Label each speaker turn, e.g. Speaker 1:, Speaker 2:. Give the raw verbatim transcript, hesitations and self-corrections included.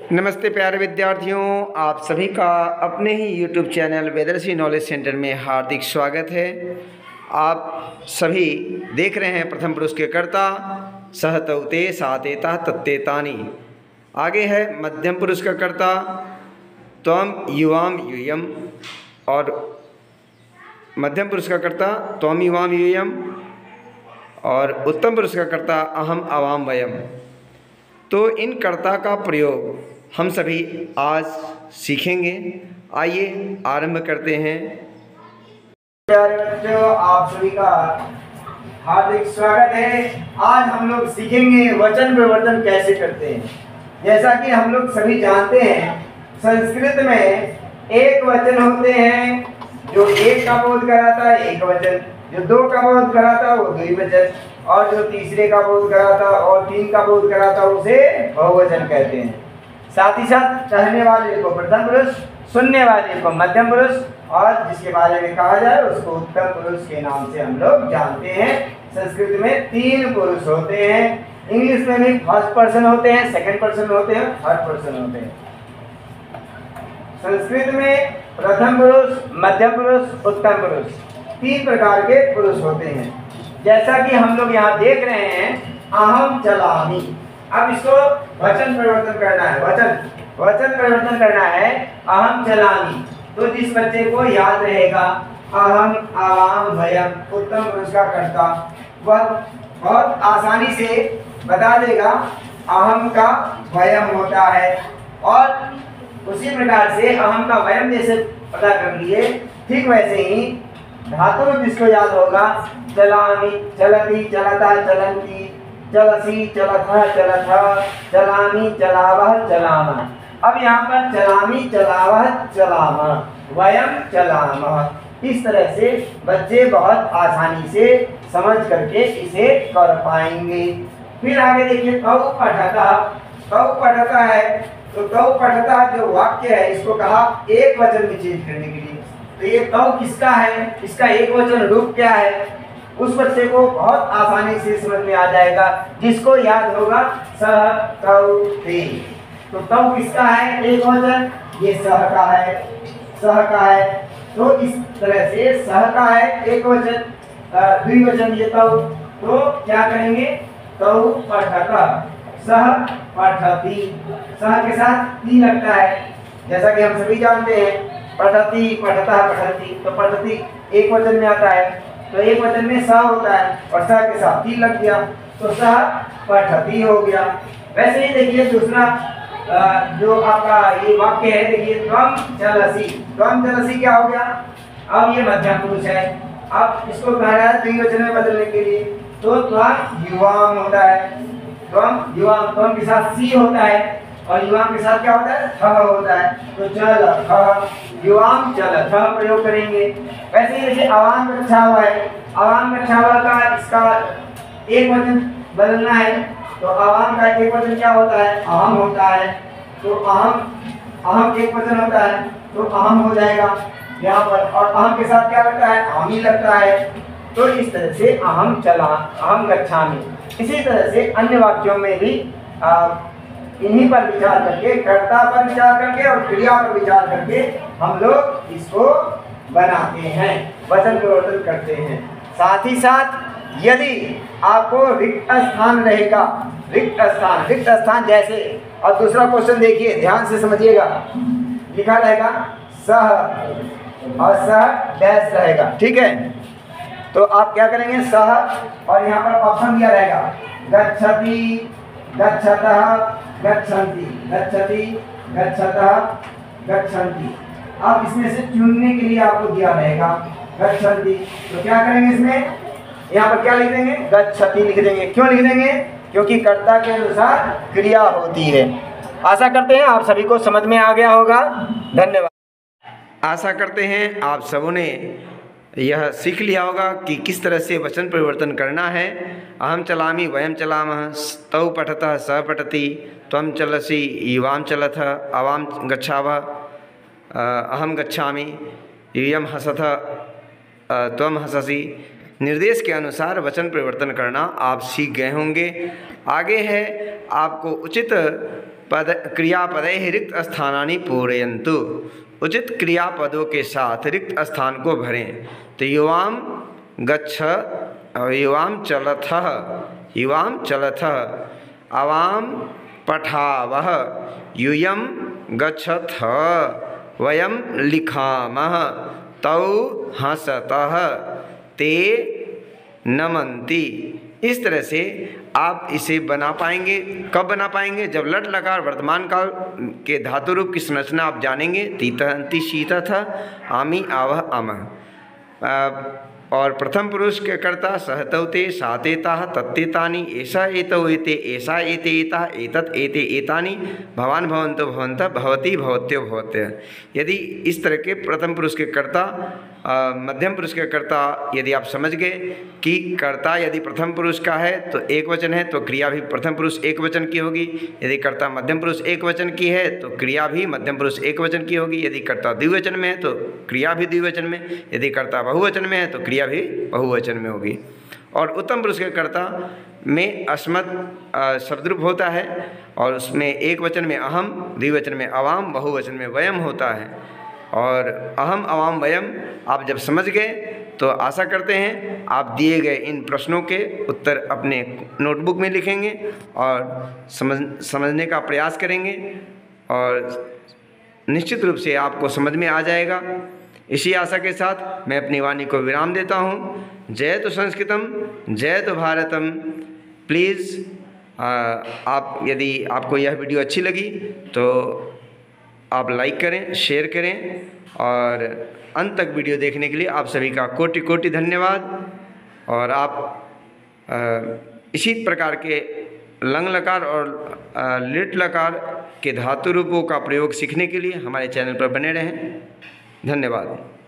Speaker 1: नमस्ते प्यारे विद्यार्थियों, आप सभी का अपने ही YouTube channel Vedarshi knowledge centre में हार्दिक स्वागत है। आप सभी देख रहे हैं प्रथम पुरुष के कर्ता सहतौते सातेता तत्तेतानि। आगे है मध्यम पुरुष का कर्ता त्वम युवाम यूयम, और मध्यम पुरुष का कर्ता त्वम युवाम यूयम, और उत्तम पुरुष का कर्ता अहम आवाम वयम। तो इन कर्ता का प्रयोग हम सभी आज सीखेंगे। आइए आरंभ करते हैं।
Speaker 2: प्यारे बच्चों, आप सभी का हार्दिक स्वागत है। आज हम लोग सीखेंगे वचन परिवर्तन कैसे करते हैं। जैसा कि हम लोग सभी जानते हैं, संस्कृत में एक वचन होते हैं, जो एक का बोध कराता है एक वचन, जो दो का बोध कराता है वो द्विवचन, और जो तीसरे का बोध कराता और तीन का बोध कराता उसे बहुवचन कहते हैं। साथ ही साथ कहने वाले को प्रथम पुरुष, सुनने वाले को मध्यम पुरुष, और जिसके बारे में कहा जाए उसको उत्तम पुरुष के नाम से हम लोग जानते हैं। संस्कृत में तीन पुरुष होते हैं। इंग्लिश में भी फर्स्ट पर्सन होते हैं, सेकंड पर्सन होते हैं, थर्ड पर्सन होते हैं। संस्कृत में प्रथम पुरुष, मध्यम पुरुष, उत्तम पुरुष, तीन प्रकार के पुरुष होते हैं। जैसा कि हम लोग यहाँ देख रहे हैं, अहम चलामी। अब इसको वचन परिवर्तन करना है। वचन वचन परिवर्तन करना है अहम चलामी। तो जिस बच्चे को याद रहेगा अहम आवाम वयम, उत्तम पुरुष का कर्ता, वह बहुत आसानी से बता देगा अहम का वयम होता है। और उसी प्रकार से अहम का वयम जैसे पता कर लिए, ठीक वैसे ही धातु जिसको याद होगा चलामी, चलती, चलता, चलंती, चलसी, चलथा, चलथा, चलामी, चलावह, चलामा। अब यहाँ पर चलामी, चलावह, चलामा, वयम, चलामः। इस तरह से बच्चे बहुत आसानी से समझ करके इसे कर पाएंगे। फिर आगे देखिए, कौ पठता। कौ पठता है तो कौ पठता जो वाक्य है, इसको कहा एक वचन में चेंज करने के लिए। तो ये कौ किसका है, इसका एक वचन रूप क्या है, उस बच्चे को बहुत आसानी से समझ में आ जाएगा। जिसको याद होगा सह कौ ते। तो कौ किसका है एक वचन, ये सह का है, सह का है। तो इस तरह से सह का है एक वचन, द्विवचन ये कौ। तो क्या करेंगे, कौ पठता, सह पठती। सह के साथ ती लगता है, जैसा कि हम सभी जानते हैं पठती, पठता, पठती। तो पठती एक वचन में आता है, तो एक वचन में स होता है और स के साथ ती लग गया, तो स पठती हो गया। वैसे ही देखिए दूसरा जो आपका ये वाक्य है, देखिए त्वम चलसी। त्वम चलसी क्या हो गया, अब ये मध्यम पुरुष है। अब इसको कह रहा है द्विवचन में बदलने के लिए, तो त्वम युवाम होता है। त्वम युवाम, त्वम के साथ सी होता है और युवाम के साथ क्या होता है, थ होता है। तो चल थ, युवाम चल थ प्रयोग करेंगे। वैसे ही जैसे अवाम रक्षा हुआ है, अवाम रक्षा हुआ का इसका एक वचन बदलना है, तो अवाम का एक वचन क्या होता है, अहम होता है। तो अहम, अहम एक वचन होता है तो अहम हो जाएगा यहाँ पर, और अहम के साथ क्या लगता है, अहम ही लगता है। तो इस तरह से अहम चला, अहम गच्छामि। इसी तरह से अन्य वाक्यों में भी आ, इन्हीं पर विचार करके, कर्ता पर विचार करके और क्रिया पर विचार करके हम लोग इसको बनाते हैं, वचन परिवर्तन करते हैं। साथ ही साथ यदि आपको रिक्त स्थान रहेगा, रिक्त स्थान, रिक्त स्थान जैसे, और दूसरा क्वेश्चन देखिए ध्यान से समझिएगा, लिखा रहेगा सह और सह डैश रहेगा, ठीक है। तो आप क्या करेंगे, सह, और यहाँ पर ऑप्शन दिया रहेगा गच्छति, गच्छतः, गच्छन्ति, गच्छति, गच्छतः, गच्छन्ति। अब इसमें से चुनने के लिए आपको दिया रहेगा गच्छन्ति। तो क्या करेंगे, इसमें यहाँ पर क्या लिख देंगे, गच्छति लिख देंगे। क्यों लिख देंगे, क्योंकि कर्ता के अनुसार क्रिया होती है। आशा करते हैं आप सभी को समझ में आ गया होगा। धन्यवाद।
Speaker 1: आशा करते हैं आप सबों ने यह सीख लिया होगा कि किस तरह से वचन परिवर्तन करना है। अहम चलामी, वयम चलामः, तौ पठतः, सः पठति, त्वम चलसि, युवाम चलथ, अवाम गच्छावः, अहम गच्छामि, यूयम हसथ, त्वम हससि। निर्देश के अनुसार वचन परिवर्तन करना आप सीख गए होंगे। आगे है आपको उचित पद क्रियापदैः रिक्त स्थानानि पूरयन्तु। उचित क्रियापदों के साथ रिक्त स्थान को भरें। तो युवाम गच्छ, युवाम चलथः, युवाम चलथः, आवाम पठावः, यूयं गच्छथ, वयं लिखामः, तौ हसतः, ते नमन्ति। इस तरह से आप इसे बना पाएंगे। कब बना पाएंगे? जब लट लकार वर्तमान काल के धातु रूप की संरचना आप जानेंगे। तीतहंति शीतथ, आमी आवह अमः। और प्रथम पुरुष के कर्ता सहतौ ते, साते ताः, तत्ते तानि, एषा एतौ एते, एषा एते एताः, एतत् एते एतानि, भवान् भवन्तौ भवन्तः, भवती भवत्यो भवत्यः। यदि इस तरह के प्रथम पुरुष के कर्ता, आ, मध्यम पुरुष के कर्ता यदि आप समझ गए कि कर्ता यदि प्रथम पुरुष का है तो एक वचन है तो क्रिया भी प्रथम पुरुष एक वचन की होगी। यदि कर्ता मध्यम पुरुष एक वचन की है तो क्रिया भी मध्यम पुरुष एक वचन की होगी। यदि कर्ता द्विवचन में है तो क्रिया भी द्विवचन में, यदि कर्ता बहुवचन में है तो क्रिया भी बहुवचन में होगी। और उत्तम पुरुष के कर्ता में अस्मत् शब्द रूप होता है और उसमें एक वचन में अहम, द्विवचन में अवाम, बहुवचन में वयम होता है। और अहम अवाम वयम आप जब समझ गए तो आशा करते हैं आप दिए गए इन प्रश्नों के उत्तर अपने नोटबुक में लिखेंगे और समझ समझने का प्रयास करेंगे और निश्चित रूप से आपको समझ में आ जाएगा। इसी आशा के साथ मैं अपनी वाणी को विराम देता हूँ। जय तो संस्कृतम, जय तो भारतम। प्लीज़ आप यदि आपको यह वीडियो अच्छी लगी तो आप लाइक करें, शेयर करें और अंत तक वीडियो देखने के लिए आप सभी का कोटि कोटि धन्यवाद। और आप आ, इसी प्रकार के लंग लकार और लिट लकार के धातु रूपों का प्रयोग सीखने के लिए हमारे चैनल पर बने रहें। धन्यवाद।